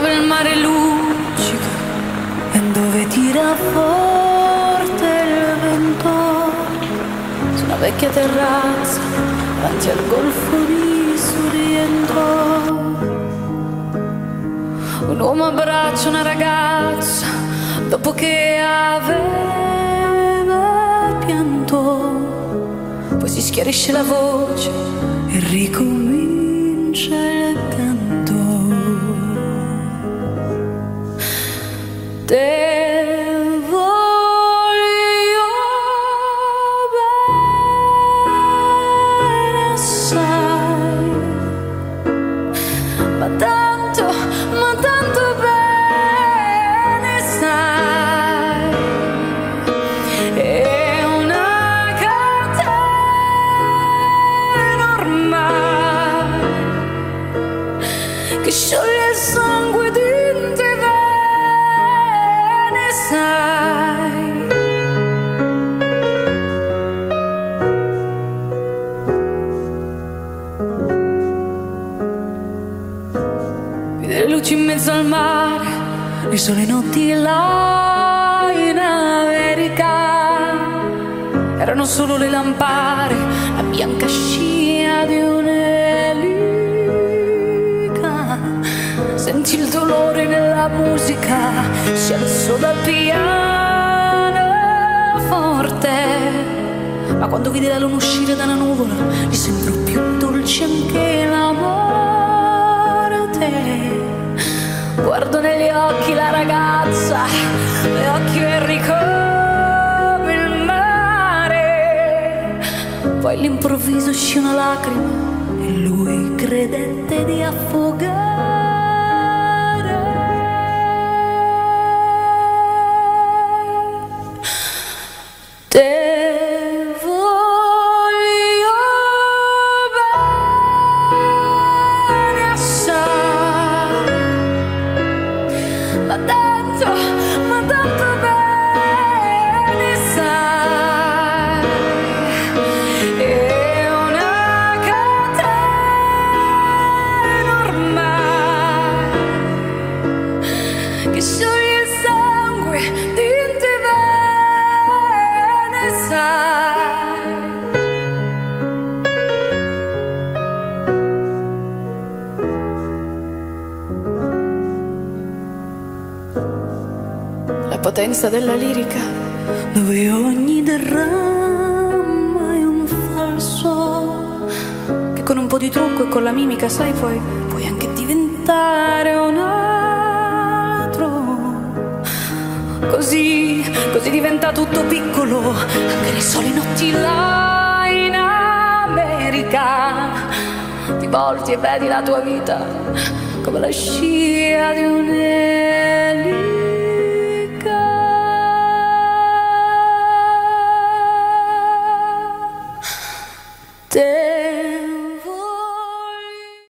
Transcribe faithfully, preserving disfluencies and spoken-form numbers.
dove il mare luccica e dove tira forte il vento, su una vecchia terrazza davanti al golfo di Sorrento. Un uomo abbraccia una ragazza dopo che aveva pianto, poi si schiarisce la voce e ricomincia il canto. Te voglio bene assai, ma tanto, ma tanto bene sai, è una catena ormai che scioglie il sangue di te, bene sai. Vedere luci in mezzo al mare, le sole notti là in America, erano solo le lampare, la bianca scia di un'elica. Senti il dolore nella musica, si alzò dal pianoforte, ma quando vide la luna uscire dalla nuvola gli sembrò più dolce anche la morte. Guardo negli occhi la ragazza, le occhi verdi come il mare, poi all'improvviso uscì una lacrima e lui credette di affogare. Te voglio bene assai, ma tanto, ma tanto bene sai, è una catena ormai che scioglie il sangue di te, bene sai. La potenza della lirica, dove ogni dramma è un falso, che con un po' di trucco e con la mimica, sai, puoi, puoi anche diventare un altro. Così, così diventa tutto piccolo, anche le sole notti là in America. Ti volti e vedi la tua vita come la scia di un